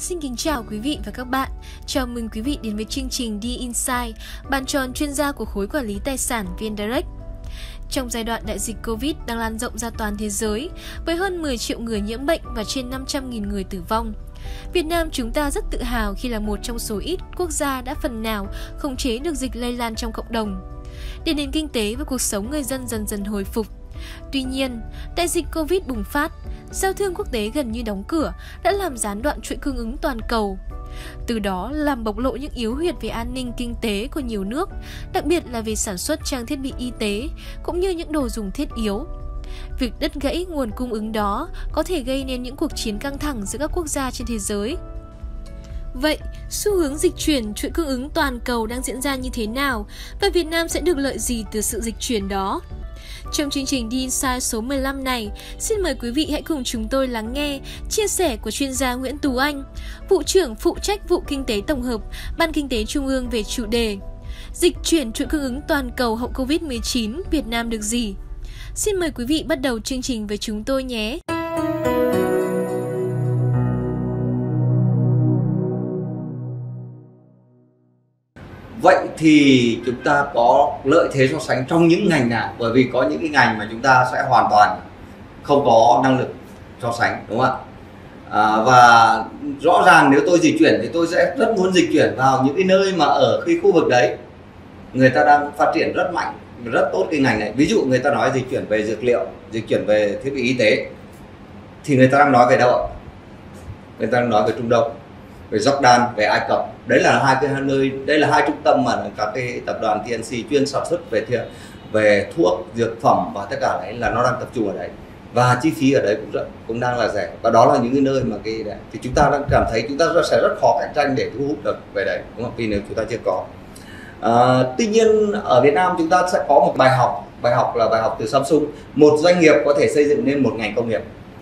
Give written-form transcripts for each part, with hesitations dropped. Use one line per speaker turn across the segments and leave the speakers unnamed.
Xin kính chào quý vị và các bạn. Chào mừng quý vị đến với chương trình Đi Insight, bàn tròn chuyên gia của khối quản lý tài sản VnDirect. Trong giai đoạn đại dịch Covid đang lan rộng ra toàn thế giới, với hơn 10 triệu người nhiễm bệnh và trên 500.000 người tử vong, Việt Nam chúng ta rất tự hào khi là một trong số ít quốc gia đã phần nào khống chế được dịch lây lan trong cộng đồng, để nền kinh tế và cuộc sống người dân dần dần hồi phục. Tuy nhiên, đại dịch Covid bùng phát, giao thương quốc tế gần như đóng cửa đã làm gián đoạn chuỗi cung ứng toàn cầu. Từ đó làm bộc lộ những yếu huyệt về an ninh kinh tế của nhiều nước, đặc biệt là về sản xuất trang thiết bị y tế cũng như những đồ dùng thiết yếu. Việc đứt gãy nguồn cung ứng đó có thể gây nên những cuộc chiến căng thẳng giữa các quốc gia trên thế giới. Vậy, xu hướng dịch chuyển chuỗi cung ứng toàn cầu đang diễn ra như thế nào và Việt Nam sẽ được lợi gì từ sự dịch chuyển đó? Trong chương trình Đi Insight số 15 này, xin mời quý vị hãy cùng chúng tôi lắng nghe chia sẻ của chuyên gia Nguyễn Tú Anh, vụ trưởng phụ trách vụ kinh tế tổng hợp, Ban Kinh tế Trung ương về chủ đề Dịch chuyển chuỗi cung ứng toàn cầu hậu Covid-19, Việt Nam được gì? Xin mời quý vị bắt đầu chương trình với chúng tôi nhé!
Vậy thì chúng ta có lợi thế so sánh trong những ngành nào? Bởi vì có những cái ngành mà chúng ta sẽ hoàn toàn không có năng lực so sánh, đúng không ạ? Và rõ ràng nếu tôi dịch chuyển thì tôi sẽ rất muốn dịch chuyển vào những cái nơi mà ở cái khu vực đấy người ta đang phát triển rất mạnh, rất tốt cái ngành này. Ví dụ người ta nói dịch chuyển về dược liệu, dịch chuyển về thiết bị y tế, thì người ta đang nói về đâu ạ? Người ta đang nói về Trung Đông, về Jordan, về Ai Cập. Đấy là hai cái nơi, đây là hai trung tâm mà các cái tập đoàn TNC chuyên sản xuất về thuốc, dược phẩm và tất cả đấy là nó đang tập trung ở đấy. Và chi phí ở đấy cũng đang là rẻ. Và đó là những cái nơi mà cái đấy. Thì chúng ta đang cảm thấy chúng ta sẽ rất khó cạnh tranh để thu hút được về đấy, đúng không? Vì nếu chúng ta chưa có. Tuy nhiên ở Việt Nam chúng ta sẽ có một bài học là bài học từ Samsung. Một doanh nghiệp có thể xây dựng nên một ngành công nghiệp.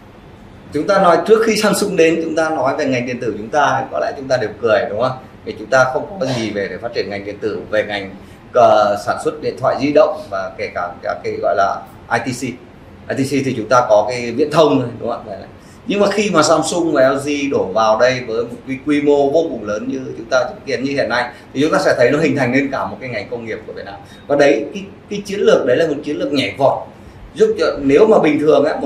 Chúng ta nói trước khi Samsung đến, chúng ta nói về ngành điện tử, chúng ta có lẽ chúng ta đều cười, đúng không? Vì chúng ta không có gì về để phát triển ngành điện tử, về ngành sản xuất điện thoại di động và kể cả các cái gọi là ITC. ITC thì chúng ta có cái viễn thông thôi, đúng không? Nhưng mà khi mà Samsung và LG đổ vào đây với một cái quy mô vô cùng lớn như chúng ta chứng kiến như hiện nay, thì chúng ta sẽ thấy nó hình thành nên cả một cái ngành công nghiệp của Việt Nam. Và đấy, cái chiến lược đấy là một chiến lược nhảy vọt, giúp cho nếu mà bình thường ấy,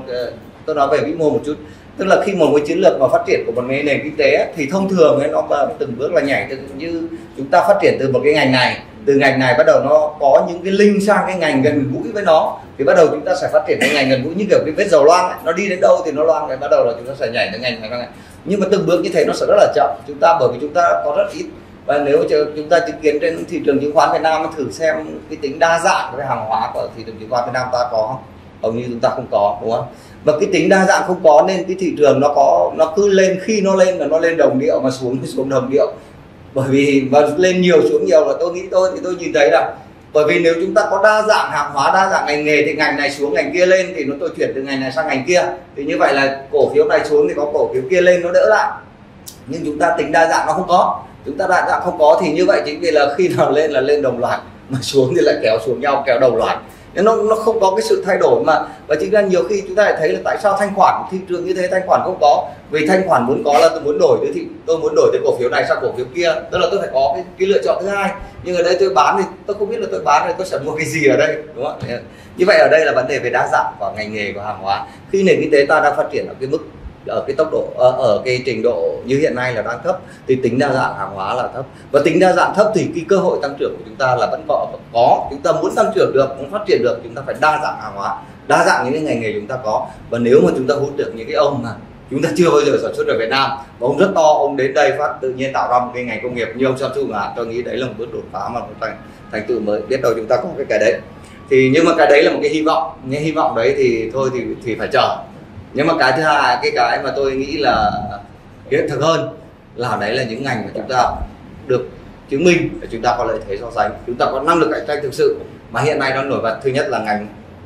tôi nói về vĩ mô một chút, tức là khi một cái chiến lược mà phát triển của một cái nền kinh tế ấy, thì thông thường ấy, nó từng bước là nhảy, như chúng ta phát triển từ một cái ngành này, từ ngành này bắt đầu nó có những cái link sang cái ngành gần gũi với nó, thì bắt đầu chúng ta sẽ phát triển cái ngành gần gũi, như kiểu cái vết dầu loang ấy, nó đi đến đâu thì nó loang, rồi bắt đầu là chúng ta sẽ nhảy đến ngành này. Nhưng mà từng bước như thế nó sẽ rất là chậm, bởi vì chúng ta có rất ít. Và nếu chúng ta chứng kiến trên thị trường chứng khoán Việt Nam, thử xem cái tính đa dạng về hàng hóa của thị trường chứng khoán Việt Nam ta có không? Hầu như chúng ta không có, đúng không? Và cái tính đa dạng không có nên cái thị trường nó cứ lên, khi nó lên là nó lên đồng điệu, mà xuống thì xuống đồng điệu. Bởi vì mà lên nhiều xuống nhiều là tôi nhìn thấy là bởi vì nếu chúng ta có đa dạng hàng hóa, đa dạng ngành nghề thì ngành này xuống ngành kia lên, thì tôi chuyển từ ngành này sang ngành kia, thì như vậy là cổ phiếu này xuống thì có cổ phiếu kia lên, nó đỡ lại. Nhưng chúng ta tính đa dạng nó không có, chúng ta đa dạng không có thì như vậy chính vì là khi nào lên là lên đồng loạt, mà xuống thì lại kéo xuống nhau, kéo đồng loạt. Nó không có cái sự thay đổi mà. Và chính ra nhiều khi chúng ta lại thấy là tại sao thanh khoản thị trường như thế thanh khoản không có, vì thanh khoản muốn có là tôi muốn đổi từ cổ phiếu này sang cổ phiếu kia, tức là tôi phải có cái lựa chọn thứ hai. Nhưng ở đây tôi bán thì tôi không biết là tôi bán thì tôi sẽ mua cái gì ở đây, đúng không? Như vậy ở đây là vấn đề về đa dạng và ngành nghề của hàng hóa. Khi nền kinh tế ta đang phát triển ở cái mức, ở cái tốc độ, ở cái trình độ như hiện nay là đang thấp, thì tính đa dạng hàng hóa là thấp. Và tính đa dạng thấp thì cái cơ hội tăng trưởng của chúng ta là vẫn có. Chúng ta muốn tăng trưởng được, muốn phát triển được, chúng ta phải đa dạng hàng hóa, đa dạng những cái ngành nghề chúng ta có. Và nếu mà chúng ta hút được những cái ông mà chúng ta chưa bao giờ sản xuất ở Việt Nam, và ông rất to, ông đến đây phát tự nhiên tạo ra một cái ngành công nghiệp như ông Samsung, tôi nghĩ đấy là một bước đột phá mà một thành tựu mới. Biết đâu chúng ta có cái đấy. Nhưng mà cái đấy là một cái hy vọng, nhưng hy vọng đấy thì thôi thì phải chờ. Nhưng mà cái thứ hai, cái mà tôi nghĩ là hiện thực hơn là đấy là những ngành mà chúng ta được chứng minh để chúng ta có lợi thế so sánh, chúng ta có năng lực cạnh tranh thực sự. Mà hiện nay nó nổi bật, thứ nhất là ngành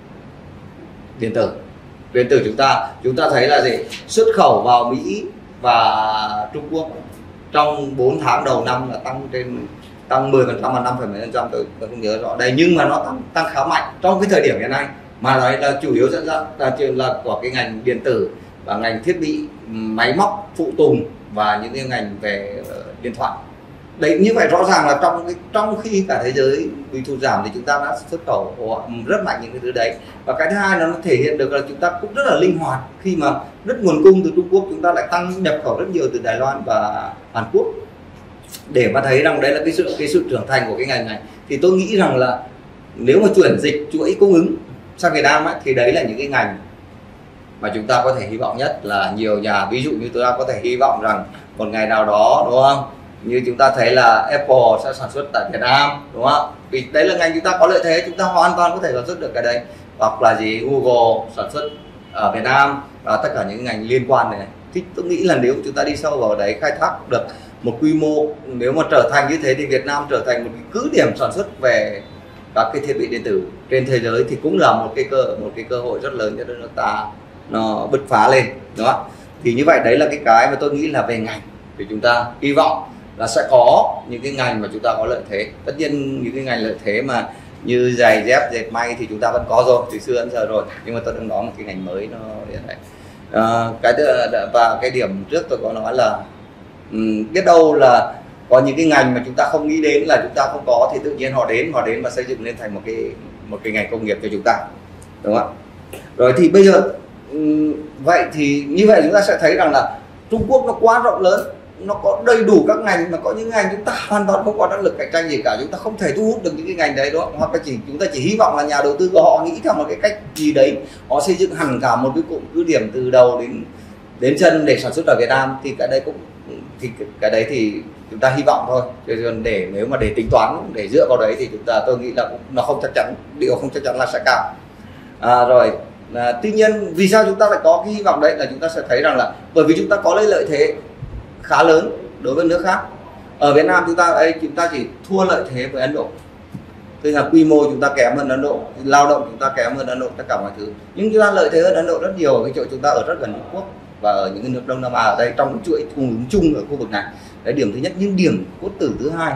điện tử. Điện tử chúng ta thấy là gì? Xuất khẩu vào Mỹ và Trung Quốc trong 4 tháng đầu năm là tăng 10% và 5,7%, tôi không nhớ rõ đây, nhưng mà nó tăng khá mạnh trong cái thời điểm hiện nay. Mà đấy là chủ yếu dẫn dắt là của cái ngành điện tử và ngành thiết bị máy móc phụ tùng và những cái ngành về điện thoại. Đấy, như vậy rõ ràng là trong khi cả thế giới bị sụt giảm thì chúng ta đã xuất khẩu rất mạnh những cái thứ đấy. Và cái thứ hai nó thể hiện được là chúng ta cũng rất là linh hoạt, khi mà rất nguồn cung từ Trung Quốc chúng ta lại tăng nhập khẩu rất nhiều từ Đài Loan và Hàn Quốc, để mà thấy rằng đấy là cái sự trưởng thành của cái ngành này. Thì tôi nghĩ rằng là nếu mà chuyển dịch chuỗi cung ứng sang Việt Nam ấy, thì đấy là những cái ngành mà chúng ta có thể hy vọng nhất. Là nhiều nhà, ví dụ như tôi có thể hy vọng rằng một ngày nào đó, đúng không, như chúng ta thấy là Apple sẽ sản xuất tại Việt Nam, đúng không? Vì đấy là ngành chúng ta có lợi thế, chúng ta hoàn toàn có thể sản xuất được cái đấy. Hoặc là Google sản xuất ở Việt Nam, và tất cả những ngành liên quan này. Thì tôi nghĩ là nếu chúng ta đi sâu vào đấy, khai thác được một quy mô, nếu mà trở thành như thế thì Việt Nam trở thành một cái cứ điểm sản xuất về các cái thiết bị điện tử trên thế giới, thì cũng là một cái cơ hội rất lớn cho nước ta nó bứt phá lên, đúng không? Thì như vậy đấy là cái mà tôi nghĩ là về ngành thì chúng ta hy vọng là sẽ có những cái ngành mà chúng ta có lợi thế. Tất nhiên những cái ngành lợi thế mà như giày dép, dệt may thì chúng ta vẫn có rồi từ xưa đến giờ rồi, nhưng mà tôi đang nói một cái ngành mới nó hiện nay. Và cái điểm trước tôi có nói là biết đâu là có những cái ngành mà chúng ta không nghĩ đến là chúng ta không có, thì tự nhiên họ đến và xây dựng lên thành một cái ngành công nghiệp cho chúng ta, đúng không ạ? Rồi thì bây giờ vậy thì như vậy chúng ta sẽ thấy rằng là Trung Quốc nó quá rộng lớn, nó có đầy đủ các ngành, mà có những ngành chúng ta hoàn toàn không có năng lực cạnh tranh gì cả, chúng ta không thể thu hút được những cái ngành đấy, đó. Hoặc là chúng ta chỉ hy vọng là nhà đầu tư của họ nghĩ theo một cái cách gì đấy, họ xây dựng hẳn cả một cái cụm cứ điểm từ đầu đến chân để sản xuất ở Việt Nam, thì cái đấy thì chúng ta hy vọng thôi. Nếu mà để tính toán, để dựa vào đấy thì tôi nghĩ là nó không chắc chắn, điều không chắc chắn là sẽ cao. Tuy nhiên vì sao chúng ta lại có cái hy vọng đấy, là chúng ta sẽ thấy rằng là bởi vì chúng ta có lợi thế khá lớn đối với nước khác. Ở Việt Nam chúng ta chỉ thua lợi thế với Ấn Độ, tức là quy mô chúng ta kém hơn Ấn Độ, lao động chúng ta kém hơn Ấn Độ, tất cả mọi thứ. Nhưng chúng ta lợi thế hơn Ấn Độ rất nhiều ở cái chỗ chúng ta ở rất gần Trung Quốc và ở những cái nước Đông Nam Á, ở đây trong cái chuỗi cung ứng chung ở khu vực này. Đấy, điểm thứ nhất. Nhưng điểm cốt tử thứ hai,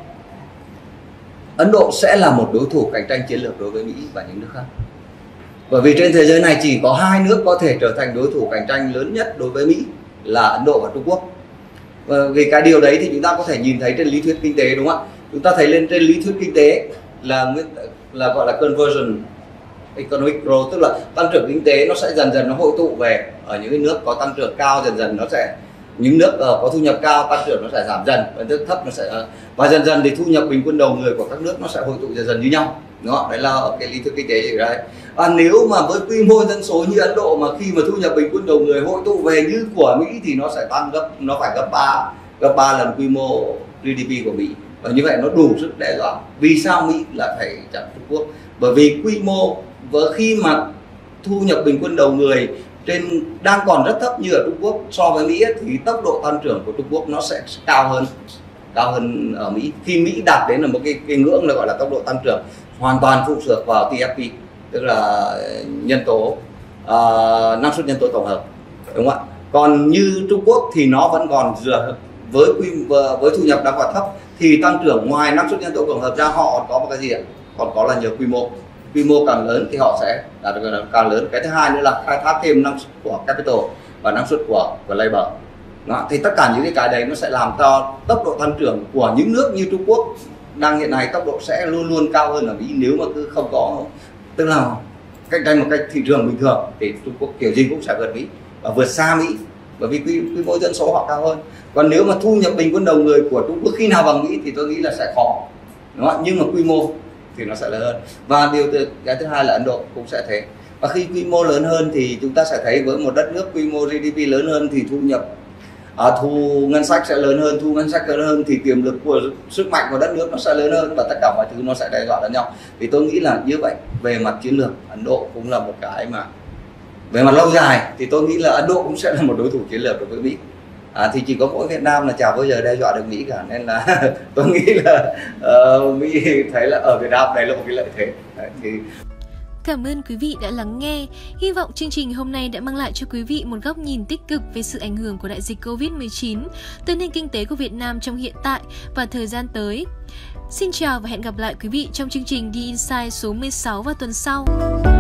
Ấn Độ sẽ là một đối thủ cạnh tranh chiến lược đối với Mỹ và những nước khác. Bởi vì trên thế giới này chỉ có hai nước có thể trở thành đối thủ cạnh tranh lớn nhất đối với Mỹ là Ấn Độ và Trung Quốc. Vì cái điều đấy thì chúng ta có thể nhìn thấy trên lý thuyết kinh tế, đúng không ạ? Chúng ta thấy lên trên lý thuyết kinh tế là gọi là conversion economic growth, tức là tăng trưởng kinh tế nó sẽ dần dần nó hội tụ về ở những cái nước có tăng trưởng cao, dần dần nó sẽ, những nước có thu nhập cao tăng trưởng nó sẽ giảm dần, và nước thấp nó sẽ, và dần dần thì thu nhập bình quân đầu người của các nước nó sẽ hội tụ dần dần như nhau, đúng không? Đấy là cái lý thuyết kinh tế gì đấy. Nếu mà với quy mô dân số như Ấn Độ mà khi mà thu nhập bình quân đầu người hội tụ về như của Mỹ thì nó sẽ tăng nó phải gấp 3 lần quy mô GDP của Mỹ, và như vậy nó đủ sức đe dọa. Vì sao Mỹ lại phải chặn Trung Quốc? Bởi vì quy mô khi mà thu nhập bình quân đầu người đang còn rất thấp như ở Trung Quốc so với Mỹ, thì tốc độ tăng trưởng của Trung Quốc nó sẽ cao hơn ở Mỹ. Khi Mỹ đạt đến là một cái ngưỡng là gọi là tốc độ tăng trưởng hoàn toàn phụ thuộc vào TFP, tức là nhân tố năng suất nhân tố tổng hợp, đúng không ạ? Còn như Trung Quốc thì nó vẫn còn với thu nhập đang còn thấp, thì tăng trưởng ngoài năng suất nhân tố tổng hợp ra, họ có một cái gì ạ? Còn có là nhờ quy mô càng lớn thì họ sẽ đạt được càng lớn. Cái thứ hai nữa là khai thác thêm năng suất của capital và năng suất của labor. Đó. Thì tất cả những cái đấy nó sẽ làm cho tốc độ tăng trưởng của những nước như Trung Quốc đang hiện nay, tốc độ sẽ luôn luôn cao hơn ở Mỹ. Nếu mà cứ không có, tức là cạnh tranh một cách thị trường bình thường, thì Trung Quốc kiểu gì cũng sẽ vượt Mỹ và vượt xa Mỹ, bởi vì quy mô dân số họ cao hơn. Còn nếu mà thu nhập bình quân đầu người của Trung Quốc khi nào bằng Mỹ thì tôi nghĩ là sẽ khó, đúng không? Nhưng mà quy mô thì nó sẽ lớn hơn. Và cái thứ hai là Ấn Độ cũng sẽ thế. Và khi quy mô lớn hơn thì chúng ta sẽ thấy với một đất nước quy mô GDP lớn hơn thì thu ngân sách sẽ lớn hơn, thu ngân sách lớn hơn thì tiềm lực của sức mạnh của đất nước nó sẽ lớn hơn, và tất cả mọi thứ nó sẽ đe dọa lẫn nhau. Thì tôi nghĩ là như vậy, về mặt chiến lược Ấn Độ cũng là một cái mà về mặt lâu dài thì tôi nghĩ là Ấn Độ cũng sẽ là một đối thủ chiến lược đối với Mỹ. Thì chỉ có mỗi Việt Nam là chả bao giờ đe dọa được Mỹ cả, nên là tôi nghĩ là Mỹ thấy là ở Việt Nam đây là một cái lợi thế.
Cảm ơn quý vị đã lắng nghe. Hy vọng chương trình hôm nay đã mang lại cho quý vị một góc nhìn tích cực về sự ảnh hưởng của đại dịch Covid-19 tới nền kinh tế của Việt Nam trong hiện tại và thời gian tới. Xin chào và hẹn gặp lại quý vị trong chương trình The Insight số 16 vào tuần sau.